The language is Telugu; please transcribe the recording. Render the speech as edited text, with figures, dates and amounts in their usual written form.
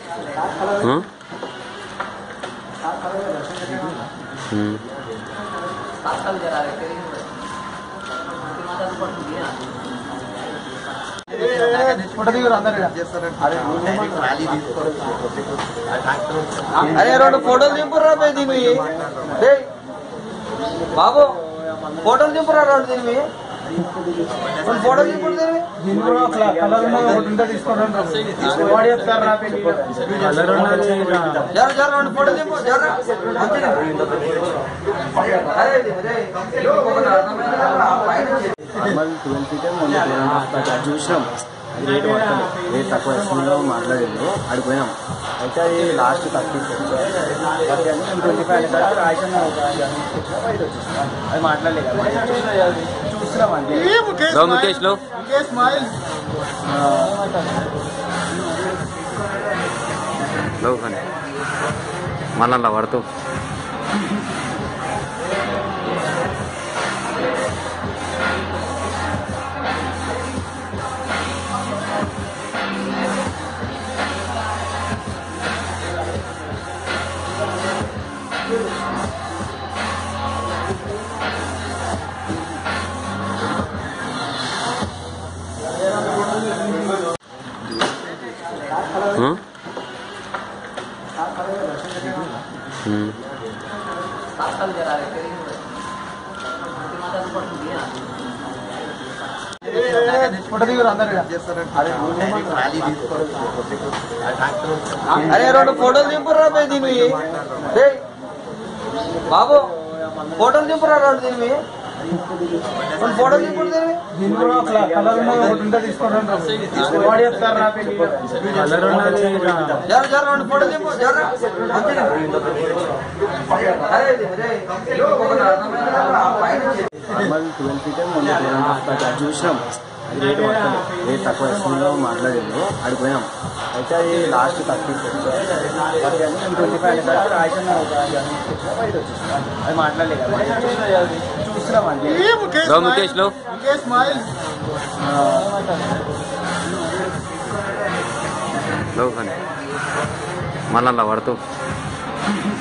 అరే రెండు ఫోటోలు దింపురా దీనివి బాబు, ఫోటోలు దింపురా రెండు దీనివి, ఫోటోలు దింపుడు దీనివి. జర రెండు ఫోటోలు దింపు జర చూసినాం. అది రేటు పడుతుంది, రేట్ తక్కువ వేసుకున్నా మాట్లాడిండు, అడిగిపోయినాం. అయితే అది లాస్ట్ 30 25 అది మాట్లాడలేదు కదా, చూస్తున్నాం అంతే. మళ్ళా పడుతూ అరే రెండు ఫోటోలు దింపురా దీనివి బాబు, ఫోటోలు దింపురా రెండు దీనివి, ఫోటోలు దింపుడు దీనివి. జర జర రెండు ఫోటోలు దింపు జర చూసినాం. అది రేటు పడుతుంది, రేట్ తక్కువ వేసుకున్నా మాట్లాడిండు, అడిగిపోయినాం. అయితే అది లాస్ట్ 30 25 అది మాట్లాడలేదు కదా, చూస్తున్నాం అంతే. మళ్ళా పడుతూ